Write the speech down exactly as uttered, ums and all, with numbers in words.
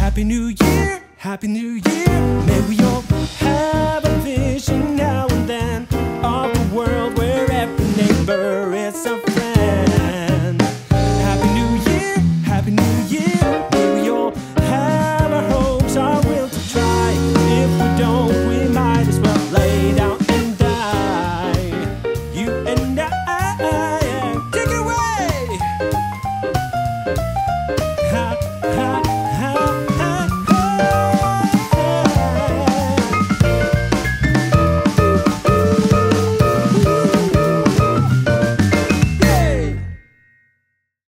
Happy New Year, Happy New Year. May we all have a vision now and then of a world where every neighbor is a friend.